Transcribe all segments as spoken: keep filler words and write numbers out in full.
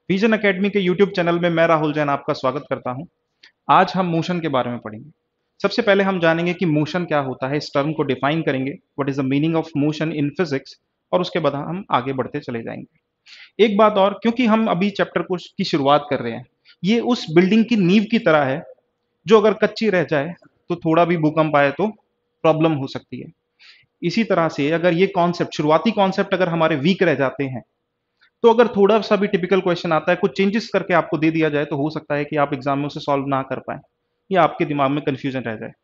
Vision academy के YouTube channel में मैं राहुल जैन आपका स्वागत करता हूं। आज हम मोशन के बारे में पढ़ेंगे। सबसे पहले हम जानेंगे कि मोशन क्या होता है, इस टर्म को डिफाइन करेंगे, what is the meaning of motion in physics, और उसके बाद हम आगे बढ़ते चले जाएंगे। एक बात और, क्योंकि हम अभी चैप्टर को की शुरुआत कर रहे हैं, ये उस बिल्डिंग की नींव की तरह है जो अगर कच्ची रह जाए तो थोड़ा भी भूकंप आए तो प्रॉब्लम हो सकती है। इसी तरह से अगर ये कॉन्सेप्ट, शुरुआती कॉन्सेप्ट अगर हमारे वीक रह जाते हैं, तो अगर थोड़ा सा भी टिपिकल क्वेश्चन आता है, कुछ चेंजेस करके आपको दे दिया जाए, तो हो सकता है कि आप एग्जाम में उसे सॉल्व ना कर पाए या आपके दिमाग में कंफ्यूजन रह जाए।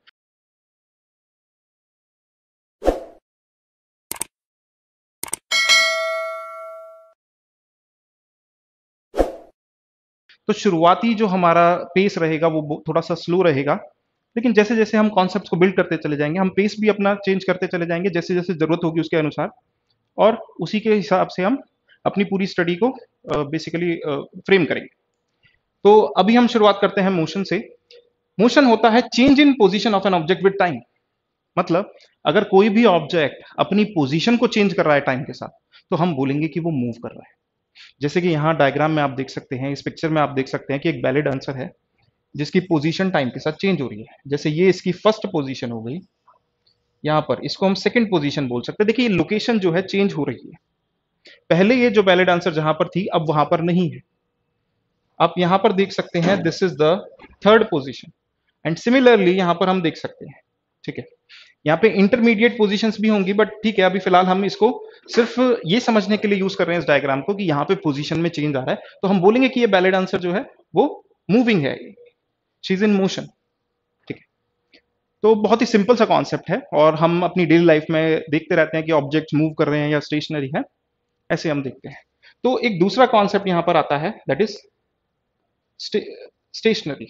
तो शुरुआती जो हमारा पेस रहेगा वो थोड़ा सा स्लो रहेगा, लेकिन जैसे जैसे हम कॉन्सेप्ट्स को बिल्ड करते चले जाएंगे, हम पेस भी अपना चेंज करते चले जाएंगे जैसे जैसे जरूरत होगी उसके अनुसार, और उसी के हिसाब से हम अपनी पूरी स्टडी को बेसिकली फ्रेम करेंगे। तो अभी हम शुरुआत करते हैं मोशन से। मोशन होता है change in position of an object with time. मतलब अगर कोई भी ऑब्जेक्ट अपनी पोजीशन को चेंज कर रहा है टाइम के साथ, तो हम बोलेंगे कि वो मूव कर रहा है। जैसे कि यहाँ डायग्राम में आप देख सकते हैं, इस पिक्चर में आप देख सकते हैं कि एक बैले डांसर है जिसकी पोजीशन टाइम के साथ चेंज हो रही है। जैसे ये इसकी फर्स्ट पोजीशन हो गई, यहाँ पर इसको हम सेकंड पोजीशन बोल सकते हैं। देखिए लोकेशन जो है चेंज हो रही है। पहले ये जो बैले डांसर जहां पर थी अब वहां पर नहीं है। आप यहां पर देख सकते हैं this is the third position, and similarly यहां पर हम देख सकते हैं, ठीक है, यहाँ पे इंटरमीडिएट पोजीशंस भी होंगी, बट ठीक है, अभी फिलहाल हम इसको सिर्फ ये समझने के लिए यूज कर रहे हैं इस डायग्राम को कि यहाँ पे पोजीशन में चेंज आ रहा है, तो हम बोलेंगे कि ये बैले डांसर जो है वो मूविंग है, शी इज इन मोशन। ठीक है, तो बहुत ही सिंपल सा कॉन्सेप्ट है और हम अपनी डेली लाइफ में देखते रहते हैं कि ऑब्जेक्ट्स मूव कर रहे हैं या स्टेशनरी है, ऐसे हम देखते हैं। तो एक दूसरा कॉन्सेप्ट यहां पर आता है, दैट इज स्टेशनरी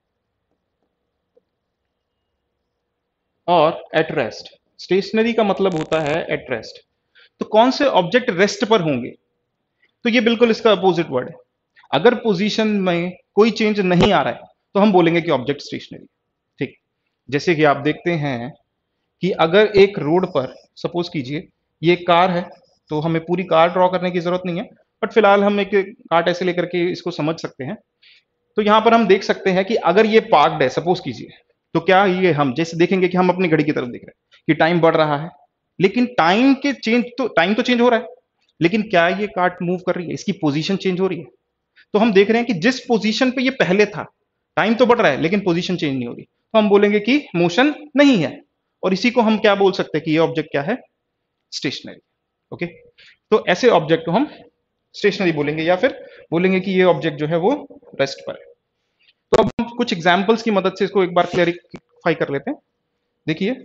और एट रेस्ट। स्टेशनरी का मतलब होता है एट रेस्ट। तो कौन से ऑब्जेक्ट रेस्ट पर होंगे? तो ये बिल्कुल इसका अपोजिट वर्ड है। अगर पोजीशन में कोई चेंज नहीं आ रहा है तो हम बोलेंगे कि ऑब्जेक्ट स्टेशनरी। ठीक, जैसे कि आप देखते हैं कि अगर एक रोड पर सपोज कीजिए ये कार है, तो हमें पूरी कार ड्रॉ करने की जरूरत नहीं है, बट फिलहाल हम एक कार्ट ऐसे लेकर के इसको समझ सकते हैं। तो यहां पर हम देख सकते हैं कि अगर ये पार्क्ड है सपोज कीजिए, तो क्या ये हम जैसे देखेंगे कि हम अपनी घड़ी की तरफ देख रहे हैं कि टाइम बढ़ रहा है, लेकिन टाइम के चेंज तो टाइम तो चेंज हो रहा है, लेकिन क्या ये कार्ट मूव कर रही है, इसकी पोजीशन चेंज हो रही है? तो हम देख रहे हैं कि जिस पोजीशन पे ये पहले था, टाइम तो बढ़ रहा है लेकिन पोजीशन चेंज नहीं हो रही, तो हम बोलेंगे कि मोशन नहीं है। और इसी को हम क्या बोल सकते हैं कि ये ऑब्जेक्ट क्या है? स्टेशनरी। ओके, तो ऐसे ऑब्जेक्ट को हम स्टेशनरी बोलेंगे, या फिर बोलेंगे कि ये ऑब्जेक्ट जो है वो रेस्ट पर है। तो अब हम कुछ एग्जांपल्स की मदद से इसको एक बार क्लैरिफाई कर लेते हैं। देखिए,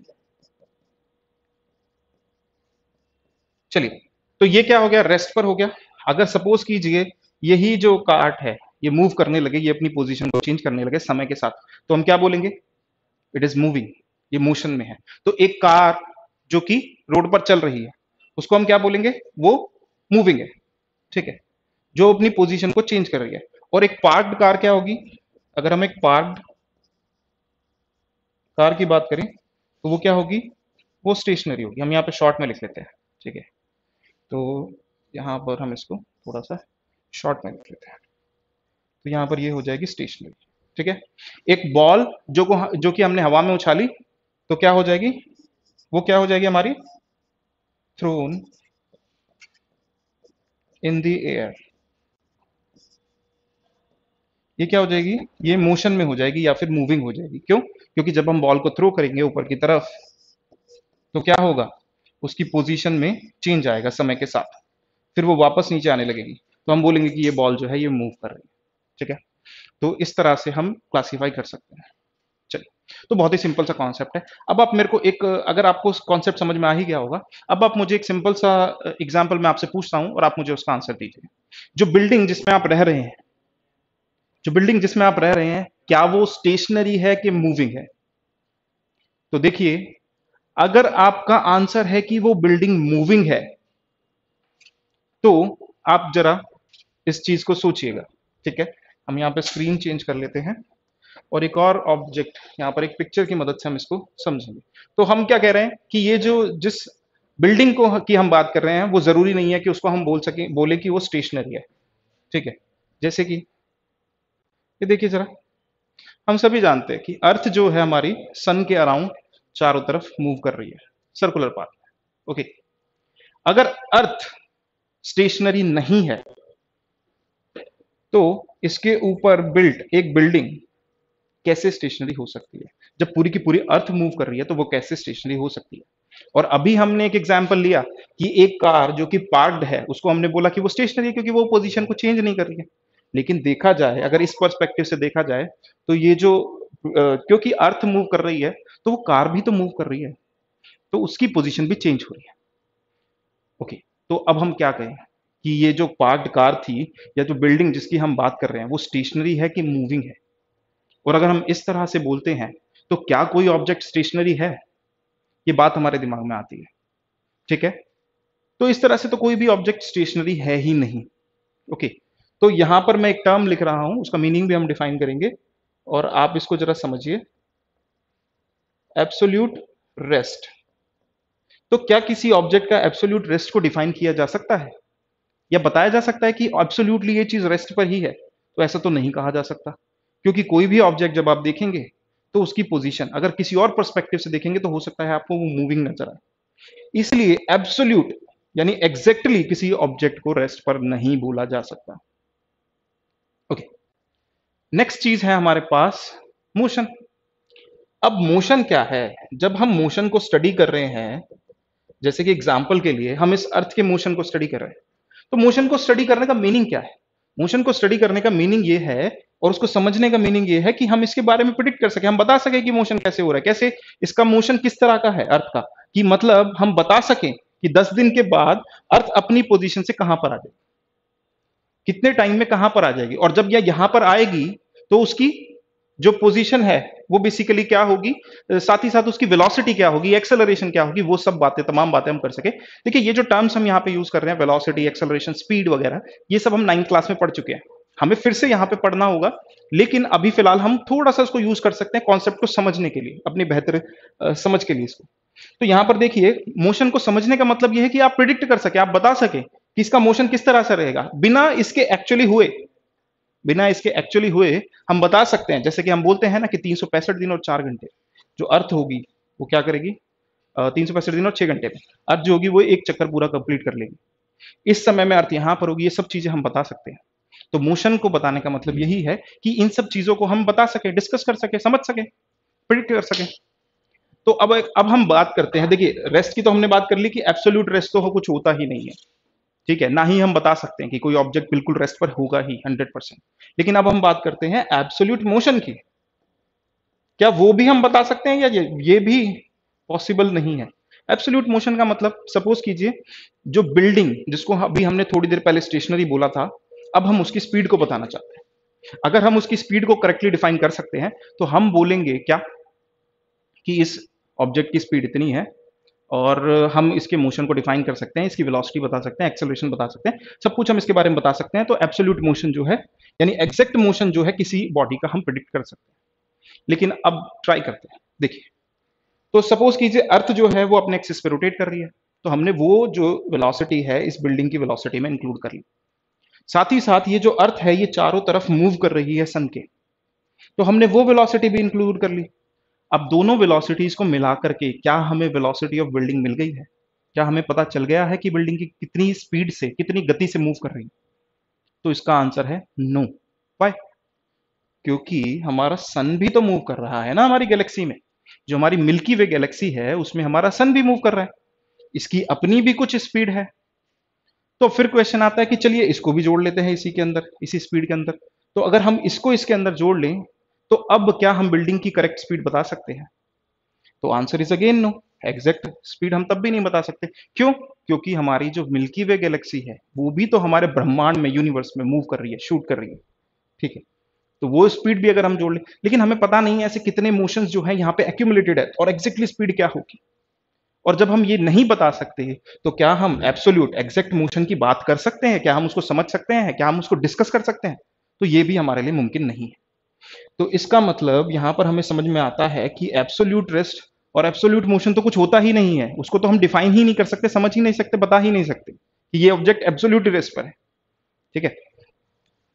चलिए, तो ये क्या हो गया? रेस्ट पर हो गया। अगर सपोज कीजिए यही जो कार्ट है ये मूव करने लगे, ये अपनी पोजीशन को चेंज करने लगे समय के साथ, तो हम क्या बोलेंगे? इट इज मूविंग, ये मोशन में है। तो एक कार जो कि रोड पर चल रही है उसको हम क्या बोलेंगे? वो मूविंग है। ठीक है, जो अपनी पोजीशन को चेंज कर रही है। और एक पार्क्ड कार क्या होगी? अगर हम एक पार्क्ड कार की बात करें तो वो क्या होगी? वो स्टेशनरी होगी। हम यहाँ पे शॉर्ट में लिख लेते हैं, ठीक है, तो यहाँ पर हम इसको थोड़ा सा शॉर्ट में लिख लेते हैं, तो यहाँ पर ये हो जाएगी स्टेशनरी। ठीक है, एक बॉल जो को जो कि हमने हवा में उछाली, तो क्या हो जाएगी? वो क्या हो जाएगी हमारी? Thrown in the air. ये क्या हो जाएगी? ये मोशन में हो जाएगी या फिर मूविंग हो जाएगी। क्यों? क्योंकि जब हम बॉल को थ्रो करेंगे ऊपर की तरफ, तो क्या होगा? उसकी पोजीशन में चेंज आएगा समय के साथ, फिर वो वापस नीचे आने लगेगी, तो हम बोलेंगे कि ये बॉल जो है ये मूव कर रही है। ठीक है, तो इस तरह से हम क्लासिफाई कर सकते हैं। चलिए, तो बहुत ही सिंपल सा कॉन्सेप्ट है। अब आप मेरे को एक, अगर आपको कॉन्सेप्ट समझ में आ ही गया होगा, अब आप मुझे एक सिंपल सा एग्जांपल मैं आपसे पूछता हूं और आप मुझे उसका आंसर दीजिए। जो बिल्डिंग जिसमें आप रह रहे हैं, जो बिल्डिंग जिसमें आप रह रहे हैं, क्या वो स्टेशनरी है कि मूविंग है? तो देखिए, अगर आपका आंसर है कि वो बिल्डिंग मूविंग है, तो आप जरा इस चीज को सोचिएगा। ठीक है, हम यहाँ पे स्क्रीन चेंज कर लेते हैं और एक और ऑब्जेक्ट यहाँ पर एक पिक्चर की मदद से हम इसको समझेंगे। तो हम क्या कह रहे हैं कि ये जो जिस बिल्डिंग को की हम बात कर रहे हैं, वो जरूरी नहीं है कि उसको हम बोल सके बोले कि वो स्टेशनरी है। ठीक है, जैसे कि ये देखिए जरा, हम सभी जानते हैं कि अर्थ जो है हमारी सन के अराउंड चारों तरफ मूव कर रही है सर्कुलर पाथ में। ओके, अगर अर्थ स्टेशनरी नहीं है तो इसके ऊपर बिल्ट एक बिल्डिंग कैसे स्टेशनरी हो सकती है? जब पूरी की पूरी अर्थ मूव कर रही है तो वो कैसे स्टेशनरी हो सकती है? और अभी हमने एक एग्जांपल लिया कि एक कार जो कि पार्क्ड है उसको हमने बोला कि वो स्टेशनरी है क्योंकि वो पोजीशन को चेंज नहीं कर रही है। लेकिन देखा जाए, अगर इस पर्सपेक्टिव से देखा जाए, तो ये जो अ, क्योंकि अर्थ मूव कर रही है तो वो कार भी तो मूव कर रही है, तो उसकी पोजीशन भी चेंज हो रही है। ओके, तो अब हम क्या कहें कि ये जो पार्क्ड कार थी या जो बिल्डिंग जिसकी हम बात कर रहे हैं वो स्टेशनरी है कि मूविंग है? और अगर हम इस तरह से बोलते हैं तो क्या कोई ऑब्जेक्ट स्टेशनरी है? ये बात हमारे दिमाग में आती है। ठीक है, तो इस तरह से तो कोई भी ऑब्जेक्ट स्टेशनरी है ही नहीं। ओके, तो यहां पर मैं एक टर्म लिख रहा हूं, उसका मीनिंग भी हम डिफाइन करेंगे और आप इसको जरा समझिए, एब्सोल्यूट रेस्ट। तो क्या किसी ऑब्जेक्ट का एब्सोल्यूट रेस्ट को डिफाइन किया जा सकता है या बताया जा सकता है कि एब्सोल्यूटली ये चीज रेस्ट पर ही है? तो ऐसा तो नहीं कहा जा सकता, क्योंकि कोई भी ऑब्जेक्ट जब आप देखेंगे तो उसकी पोजीशन अगर किसी और पर्सपेक्टिव से देखेंगे तो हो सकता है आपको वो मूविंग नजर आए। इसलिए एब्सोल्यूट यानी एग्जैक्टली किसी ऑब्जेक्ट को रेस्ट पर नहीं बोला जा सकता। ओके, नेक्स्ट चीज है हमारे पास मोशन। अब मोशन क्या है? जब हम मोशन को स्टडी कर रहे हैं, जैसे कि एग्जाम्पल के लिए हम इस अर्थ के मोशन को स्टडी कर रहे हैं, तो मोशन को स्टडी करने का मीनिंग क्या है? मोशन को स्टडी करने का मीनिंग ये है और उसको समझने का मीनिंग ये है कि हम इसके बारे में प्रिडिक्ट कर सके, हम बता सके कि मोशन कैसे हो रहा है, कैसे इसका मोशन किस तरह का है अर्थ का, कि मतलब हम बता सकें कि दस दिन के बाद अर्थ अपनी पोजीशन से कहां पर आ जाएगी, कितने टाइम में कहां पर आ जाएगी, और जब यह यहां पर आएगी तो उसकी जो पोजीशन है वो बेसिकली क्या होगी, साथ ही साथ उसकी वेलोसिटी क्या होगी, एक्सेलरेशन क्या होगी, वो सब बातें, तमाम बातें हम कर सके। देखिए ये जो टर्म्स हम यहाँ पे यूज कर रहे हैं, वेलोसिटी, एक्सेलरेशन, स्पीड वगैरह, ये सब हम नाइन्थ क्लास में पढ़ चुके हैं, हमें फिर से यहाँ पे पढ़ना होगा, लेकिन अभी फिलहाल हम थोड़ा सा इसको यूज कर सकते हैं कॉन्सेप्ट को समझने के लिए, अपनी बेहतर अ, समझ के लिए इसको। तो यहाँ पर देखिए, मोशन को समझने का मतलब यह है कि आप प्रिडिक्ट कर सके, आप बता सके कि इसका मोशन किस तरह से रहेगा, बिना इसके एक्चुअली हुए, बिना इसके एक्चुअली हुए हम बता सकते हैं। जैसे कि हम बोलते हैं ना कि तीन सौ पैंसठ दिन और चार घंटे जो अर्थ होगी वो क्या करेगी, तीन सौ पैंसठ दिन और छह घंटे में अर्थ जो होगी वो एक चक्कर पूरा कंप्लीट कर लेगी, इस समय में अर्थ यहां पर होगी, ये सब चीजें हम बता सकते हैं। तो मोशन को बताने का मतलब यही है कि इन सब चीजों को हम बता सके, डिस्कस कर सके, समझ सके, प्रिडिक्ट कर सके। तो अब अब हम बात करते हैं, देखिए रेस्ट की तो हमने बात कर ली कि एब्सोल्यूट रेस्ट तो कुछ होता ही नहीं है, ठीक है, ना ही हम बता सकते हैं कि कोई ऑब्जेक्ट बिल्कुल रेस्ट पर होगा ही हंड्रेड परसेंट। लेकिन अब हम बात करते हैं एब्सोल्यूट मोशन की, क्या वो भी हम बता सकते हैं या ये, ये भी पॉसिबल नहीं है? एब्सोल्यूट मोशन का मतलब, सपोज कीजिए जो बिल्डिंग जिसको अभी हमने थोड़ी देर पहले स्टेशनरी बोला था, अब हम उसकी स्पीड को बताना चाहते हैं। अगर हम उसकी स्पीड को करेक्टली डिफाइन कर सकते हैं तो हम बोलेंगे क्या कि इस ऑब्जेक्ट की स्पीड इतनी है, और हम इसके मोशन को डिफाइन कर सकते हैं, इसकी वेलोसिटी बता सकते हैं, एक्सेलरेशन बता सकते हैं, सब कुछ हम इसके बारे में बता सकते हैं। तो एब्सोल्यूट मोशन जो है यानी एग्जैक्ट मोशन जो है किसी बॉडी का, हम प्रिडिक्ट कर सकते हैं। लेकिन अब ट्राई करते हैं, देखिए, तो सपोज कीजिए अर्थ जो है वो अपने एक्सिस पे रोटेट कर रही है, तो हमने वो जो वेलोसिटी है इस बिल्डिंग की वेलोसिटी में इंक्लूड कर ली। साथ ही साथ ये जो अर्थ है ये चारों तरफ मूव कर रही है सन के, तो हमने वो वेलोसिटी भी इंक्लूड कर ली। अब दोनों वेलोसिटीज को मिला करके क्या हमें वेलोसिटी ऑफ बिल्डिंग मिल गई है? क्या हमें पता चल गया है कि बिल्डिंग की कितनी स्पीड से, कितनी गति से मूव कर रही है? तो इसका आंसर है नो। व्हाई? क्योंकि हमारा सन भी तो मूव कर रहा है ना हमारी गैलेक्सी में, जो हमारी मिल्की वे गैलेक्सी है उसमें हमारा सन भी मूव कर रहा है, इसकी अपनी भी कुछ स्पीड है। तो फिर क्वेश्चन आता है कि चलिए इसको भी जोड़ लेते हैं इसी के अंदर, इसी स्पीड के अंदर। तो अगर हम इसको इसके अंदर जोड़ लें तो अब क्या हम बिल्डिंग की करेक्ट स्पीड बता सकते हैं? तो answer is again no. Exact speed हम तब भी नहीं बता सकते। क्यों? क्योंकि हमारी जो मिल्की वे गैलेक्सी है वो भी तो हमारे ब्रह्मांड में, यूनिवर्स में मूव कर रही है, शूट कर रही है, ठीक है, तो वो स्पीड भी अगर हम जोड़ लें, लेकिन हमें पता नहीं है ऐसे कितने मोशंस जो है यहाँ पे एक्यूमुलेटेड है और एग्जैक्टली स्पीड क्या होगी। और जब हम ये नहीं बता सकते तो क्या हम एब्सोल्यूट एग्जैक्ट मोशन की बात कर सकते हैं? क्या हम उसको समझ सकते हैं? क्या हम उसको डिस्कस कर सकते हैं? तो ये भी हमारे लिए मुमकिन नहीं है। तो इसका मतलब यहां पर हमें समझ में आता है कि एब्सोल्यूट रेस्ट और एब्सोल्यूट मोशन तो कुछ होता ही नहीं है, उसको तो हम डिफाइन ही नहीं कर सकते, समझ ही नहीं सकते, बता ही नहीं सकते कि ये ऑब्जेक्ट एब्सोल्यूट रेस्ट पर है, ठीक है।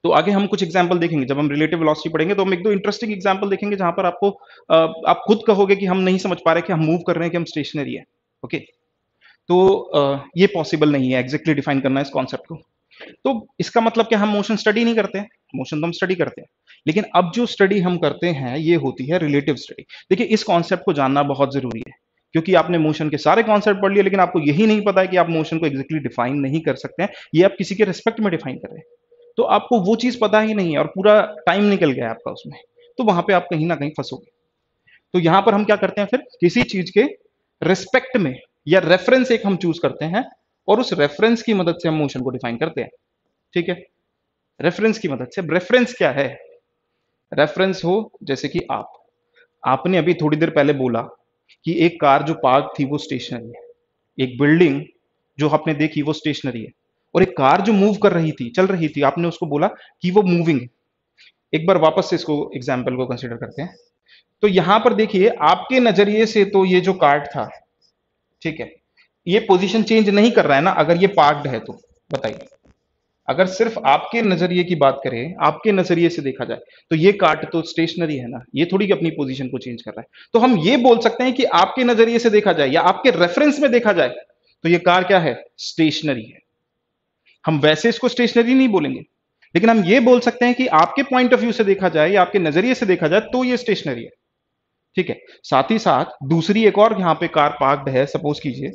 तो आगे हम कुछ एग्जांपल देखेंगे, जब हम रिलेटिव वेलोसिटी पढ़ेंगे तो हम एक दो इंटरेस्टिंग एग्जांपल देखेंगे जहां पर आपको अ, आप खुद कहोगे कि हम नहीं समझ पा रहे कि हम मूव कर रहे हैं कि हम स्टेशनरी है। ओके, तो अ, ये पॉसिबल नहीं है एग्जैक्टली डिफाइन करना इस कॉन्सेप्ट को। तो इसका मतलब क्या, हम मोशन स्टडी नहीं करते हैं? मोशन तो हम स्टडी करते हैं, लेकिन अब जो स्टडी हम करते हैं ये होती है रिलेटिव स्टडी। देखिए, इस कॉन्सेप्ट को जानना बहुत जरूरी है, क्योंकि आपने मोशन के सारे कॉन्सेप्ट पढ़ लिए लेकिन आपको यही नहीं पता है कि आप मोशन को एग्जैक्टली डिफाइन नहीं कर सकते हैं, ये आप किसी के रिस्पेक्ट में डिफाइन कर रहे हैं। तो आपको वो चीज पता ही नहीं है और पूरा टाइम निकल गया आपका उसमें, तो वहां पे आप कहीं ना कहीं फंसोगे। तो यहां पर हम क्या करते हैं, फिर किसी चीज के रिस्पेक्ट में या रेफरेंस एक हम चूज करते हैं और उस रेफरेंस की मदद से हम मोशन को डिफाइन करते हैं। ठीक है, रेफरेंस की मदद से। रेफरेंस क्या है? रेफरेंस हो जैसे कि आप आपने अभी थोड़ी देर पहले बोला कि एक कार जो पार्क थी वो स्टेशनरी है, एक बिल्डिंग जो आपने देखी वो स्टेशनरी है, और एक कार जो मूव कर रही थी, चल रही थी, आपने उसको बोला कि वो मूविंग है। एक बार वापस से इसको एग्जाम्पल को कंसिडर करते हैं। तो यहां पर देखिए, आपके नजरिए से तो ये जो कार्ट था, ठीक है, ये पोजीशन चेंज नहीं कर रहा है ना, अगर ये पार्क्ड है तो बताइए। अगर सिर्फ आपके नजरिए की बात करें, आपके नजरिए से देखा जाए, तो ये कार्ट तो स्टेशनरी है ना, ये थोड़ी कि अपनी पोजीशन को चेंज कर रहा है। तो हम ये बोल सकते हैं कि आपके नजरिए से देखा जाए या आपके रेफरेंस में देखा जाए तो ये कार क्या है? स्टेशनरी है। हम वैसे इसको स्टेशनरी नहीं बोलेंगे, लेकिन हम ये बोल सकते हैं कि आपके पॉइंट ऑफ व्यू से देखा जाए या आपके नजरिए से देखा जाए तो ये स्टेशनरी है। ठीक है, साथ ही साथ दूसरी एक और यहां पे कार पार्क्ड है, सपोज कीजिए,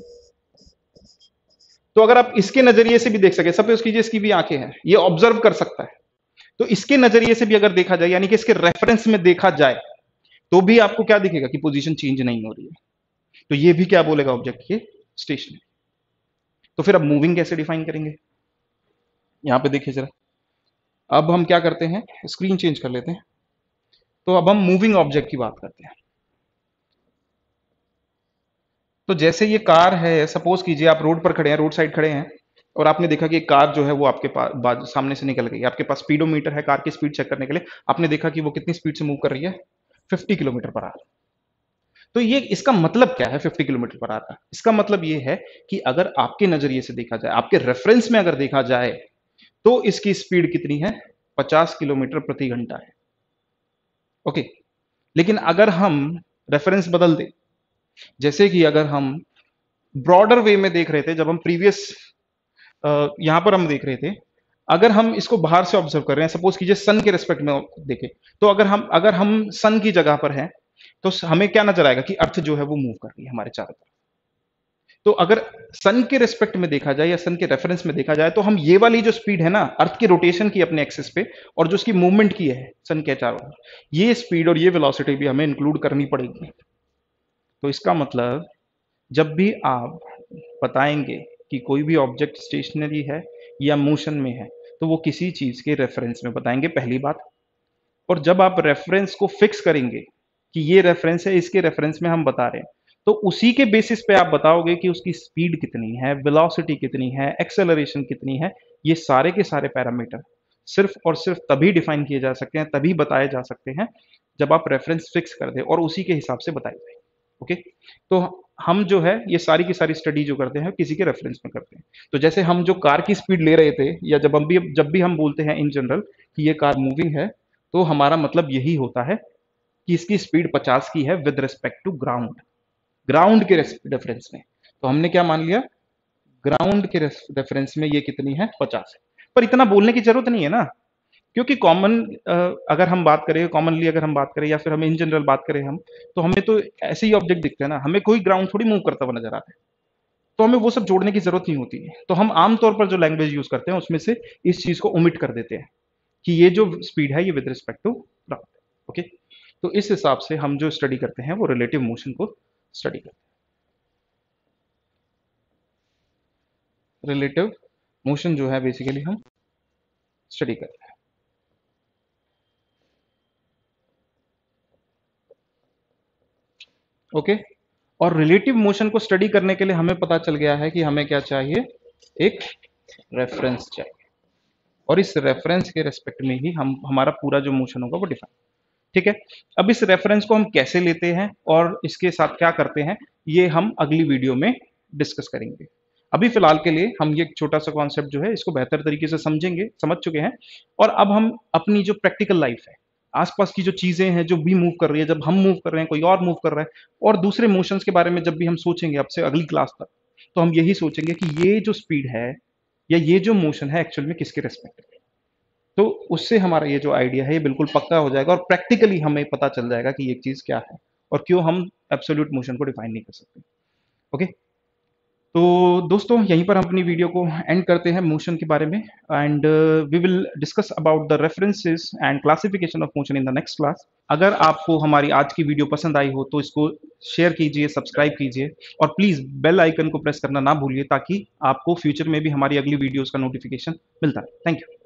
तो अगर आप इसके नजरिए से भी देख सके, सपोज कीजिए इसकी भी आंखें हैं, ये ऑब्जर्व कर सकता है, तो इसके नजरिए से भी अगर देखा जाए, यानी कि इसके रेफरेंस में देखा जाए, तो भी आपको क्या दिखेगा कि पोजीशन चेंज नहीं हो रही है। तो ये भी क्या बोलेगा ऑब्जेक्ट, ये स्टेशनरी। तो फिर अब मूविंग कैसे डिफाइन करेंगे? यहां पे देखिए जरा, अब हम क्या करते हैं, स्क्रीन चेंज कर लेते हैं। तो अब हम मूविंग ऑब्जेक्ट की बात करते हैं। तो जैसे ये कार है, सपोज कीजिए आप रोड पर खड़े हैं, रोड साइड खड़े हैं, और आपने देखा कि एक कार जो है वो आपके पास सामने से निकल गई। आपके पास स्पीडोमीटर है कार की स्पीड चेक करने के लिए, आपने देखा कि वो कितनी स्पीड से मूव कर रही है, फिफ्टी किलोमीटर पर आवर। तो ये इसका मतलब क्या है फिफ्टी किलोमीटर पर आवर का? इसका मतलब ये है कि अगर आपके नजरिए से देखा जाए, आपके रेफरेंस में अगर देखा जाए, तो इसकी स्पीड कितनी है? पचास किलोमीटर प्रति घंटा है। ओके, लेकिन अगर हम रेफरेंस बदल दें, जैसे कि अगर हम ब्रॉडर वे में देख रहे थे, जब हम प्रीवियस यहां पर हम देख रहे थे, अगर हम इसको बाहर से ऑब्जर्व कर रहे हैं, सपोज कीजिए सन के रिस्पेक्ट में देखें, तो अगर हम अगर हम सन की जगह पर हैं, तो हमें क्या नजर आएगा कि अर्थ जो है वो मूव कर रही है हमारे चारों तरफ। तो अगर सन के रिस्पेक्ट में देखा जाए या सन के रेफरेंस में देखा जाए, तो हम ये वाली जो स्पीड है ना अर्थ के रोटेशन की अपने एक्सिस पे, और जो उसकी मूवमेंट की है सन के चारों ओर, ये स्पीड और ये वेलोसिटी भी हमें इंक्लूड करनी पड़ेगी। तो इसका मतलब जब भी आप बताएंगे कि कोई भी ऑब्जेक्ट स्टेशनरी है या मोशन में है, तो वो किसी चीज के रेफरेंस में बताएंगे, पहली बात। और जब आप रेफरेंस को फिक्स करेंगे कि ये रेफरेंस है, इसके रेफरेंस में हम बता रहे हैं, तो उसी के बेसिस पे आप बताओगे कि उसकी स्पीड कितनी है, वेलोसिटी कितनी है, एक्सेलरेशन कितनी है। ये सारे के सारे पैरामीटर सिर्फ और सिर्फ तभी डिफाइन किए जा सकते हैं, तभी बताए जा सकते हैं, जब आप रेफरेंस फिक्स कर दें और उसी के हिसाब से बताए जाए। ओके, तो हम जो है ये सारी की सारी स्टडी जो करते हैं किसी के रेफरेंस में करते हैं। तो जैसे हम जो कार की स्पीड ले रहे थे, या जब हम भी जब भी हम बोलते हैं इन जनरल कि ये कार मूविंग है, तो हमारा मतलब यही होता है कि इसकी स्पीड पचास की है with respect to ground, ground के रेफरेंस में। तो हमने क्या मान लिया, ग्राउंड के रेफरेंस में ये कितनी है, पचास है। पर इतना बोलने की जरूरत नहीं है ना, क्योंकि कॉमन अगर हम बात करें, कॉमनली अगर हम बात करें या फिर हम इन जनरल बात करें, हम तो हमें तो ऐसे ही ऑब्जेक्ट दिखते हैं ना, हमें कोई ग्राउंड थोड़ी मूव करता हुआ नजर आता है, तो हमें वो सब जोड़ने की जरूरत नहीं होती है। तो हम आमतौर पर जो लैंग्वेज यूज करते हैं उसमें से इस चीज को ओमिट कर देते हैं कि ये जो स्पीड है ये with respect to ground. Okay, तो इस हिसाब से हम जो स्टडी करते हैं वो रिलेटिव मोशन को स्टडी करते हैं। रिलेटिव मोशन जो है बेसिकली हम स्टडी करते हैं। ओके, और रिलेटिव मोशन को स्टडी करने के लिए हमें पता चल गया है कि हमें क्या चाहिए, एक रेफरेंस चाहिए, और इस रेफरेंस के रेस्पेक्ट में ही हम हमारा पूरा जो मोशन होगा वो डिफाइन। ठीक है, अब इस रेफरेंस को हम कैसे लेते हैं और इसके साथ क्या करते हैं, ये हम अगली वीडियो में डिस्कस करेंगे। अभी फिलहाल के लिए हम ये एक छोटा सा कॉन्सेप्ट जो है इसको बेहतर तरीके से समझेंगे, समझ चुके हैं, और अब हम अपनी जो प्रैक्टिकल लाइफ है, आसपास की जो चीजें हैं जो भी मूव कर रही है, जब हम मूव कर रहे हैं, कोई और मूव कर रहा है, और दूसरे मोशंस के बारे में जब भी हम सोचेंगे अब से अगली क्लास तक, तो हम यही सोचेंगे कि ये जो स्पीड है या ये जो मोशन है एक्चुअल में किसके रेस्पेक्ट है। तो उससे हमारा ये जो आइडिया है ये बिल्कुल पक्का हो जाएगा और प्रैक्टिकली हमें पता चल जाएगा कि ये चीज क्या है और क्यों हम एब्सोल्यूट मोशन को डिफाइन नहीं कर सकते। ओके, तो दोस्तों यहीं पर हम अपनी वीडियो को एंड करते हैं मोशन के बारे में, and we will discuss about the references and classification of motion in the next class. अगर आपको हमारी आज की वीडियो पसंद आई हो तो इसको शेयर कीजिए, सब्सक्राइब कीजिए, और प्लीज बेल आइकन को प्रेस करना ना भूलिए ताकि आपको फ्यूचर में भी हमारी अगली वीडियोस का नोटिफिकेशन मिलता है। Thank you.